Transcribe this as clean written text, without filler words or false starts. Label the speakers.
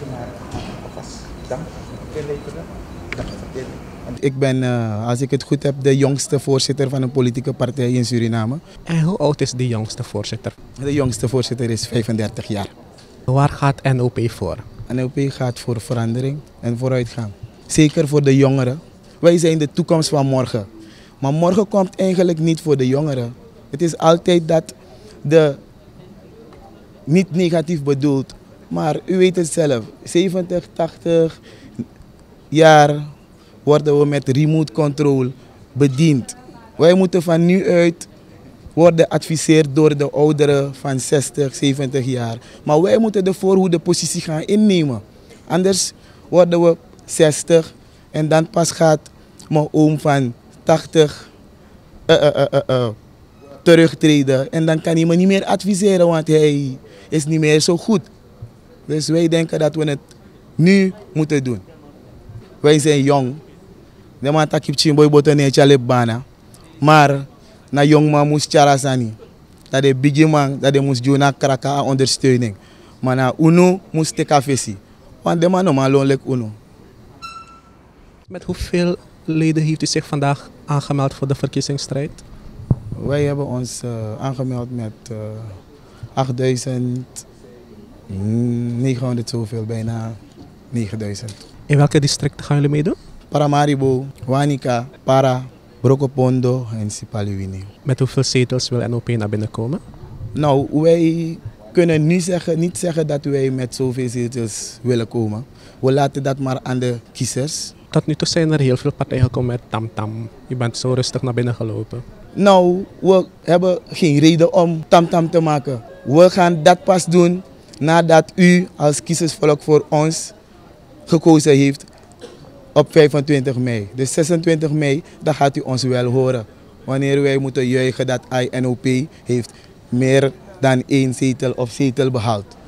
Speaker 1: maar alvast dank inleveren. Ik ben, als ik het goed heb, de jongste voorzitter van een politieke partij in Suriname.
Speaker 2: En hoe oud is die jongste voorzitter?
Speaker 1: De jongste voorzitter is 35 jaar.
Speaker 2: Waar gaat NOP voor?
Speaker 1: NOP gaat voor verandering en vooruitgang. Zeker voor de jongeren. Wij zijn de toekomst van morgen. Maar morgen komt eigenlijk niet voor de jongeren. Het is altijd dat niet negatief bedoeld, maar u weet het zelf. 70, 80 jaar worden we met remote control bediend. Wij moeten van nu uit worden geadviseerd door de ouderen van 60, 70 jaar. Maar wij moeten de voorhoede positie gaan innemen. Anders worden we 60 en dan pas gaat mijn oom van 80 terugtreden. En dan kan hij me niet meer adviseren, want hij is niet meer zo goed. Dus wij denken dat we het nu moeten doen. Wij zijn jong. De man takip chimboy botone chale bana. Maar na jong man moest charasani. Dat de big man dat de moest doen na kraka ondersteuning. Maar na uno moest te kafesi. Want de man normaal lonelijk uno.
Speaker 2: Met hoeveel leden heeft u zich vandaag aangemeld voor de verkiezingsstrijd?
Speaker 1: Wij hebben ons aangemeld met 8.900 zoveel, bijna 9.000.
Speaker 2: In welke districten gaan jullie meedoen?
Speaker 1: Paramaribo, Wanica, Para, Brokopondo en Sipaliwini.
Speaker 2: Met hoeveel zetels wil NOP naar binnen komen?
Speaker 1: Nou, wij kunnen niet zeggen dat wij met zoveel zetels willen komen. We laten dat maar aan de kiezers.
Speaker 2: Tot nu toe zijn er heel veel partijen gekomen met tamtam. Je bent zo rustig naar binnen gelopen.
Speaker 1: Nou, we hebben geen reden om tamtam te maken. We gaan dat pas doen nadat u als kiezersvolk voor ons gekozen heeft op 25 mei. Dus 26 mei, dan gaat u ons wel horen. Wanneer wij moeten juichen dat INOP heeft meer dan 1 zetel of zetel behaald.